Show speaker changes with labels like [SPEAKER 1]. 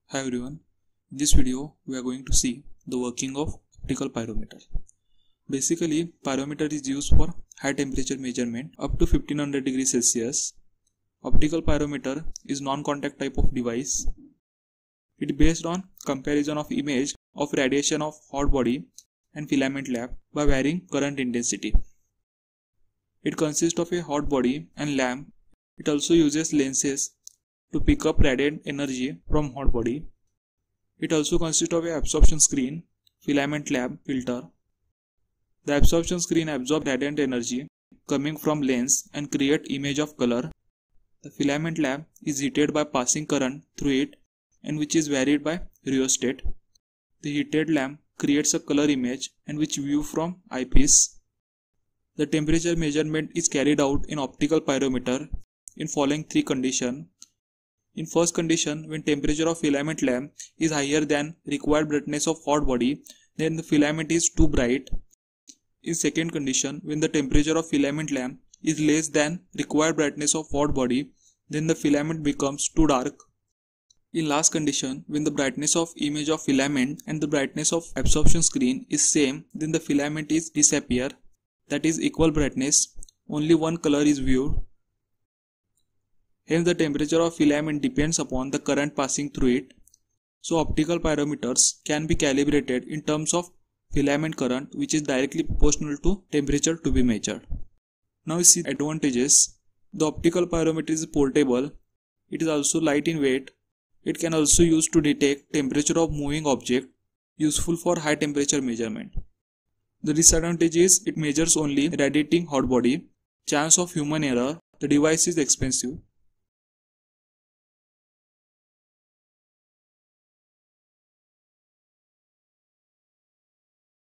[SPEAKER 1] Hi everyone, in this video we are going to see the working of optical pyrometer. Basically, pyrometer is used for high temperature measurement up to 1500 degrees Celsius. Optical pyrometer is non-contact type of device. It is based on comparison of image of radiation of hot body and filament lamp by varying current intensity. It consists of a hot body and lamp. It also uses lenses to pick up radiant energy from hot body. It also consists of an absorption screen, filament lamp, filter. The absorption screen absorbs radiant energy coming from lens and create image of color. The filament lamp is heated by passing current through it and which is varied by rheostat. The heated lamp creates a color image and which view from eyepiece. The temperature measurement is carried out in optical pyrometer in following three conditions. In first condition, when temperature of filament lamp is higher than required brightness of hot body, then the filament is too bright. In second condition, when the temperature of filament lamp is less than required brightness of hot body, then the filament becomes too dark. In last condition, when the brightness of image of filament and the brightness of absorption screen is same, then the filament is disappear, that is equal brightness, only one color is viewed. Hence the temperature of filament depends upon the current passing through it. So optical pyrometers can be calibrated in terms of filament current which is directly proportional to temperature to be measured. Now we see advantages. The optical pyrometer is portable. It is also light in weight. It can also use to detect temperature of moving object, useful for high temperature measurement. The disadvantage is it measures only radiating hot body. Chance of human error. The device is expensive.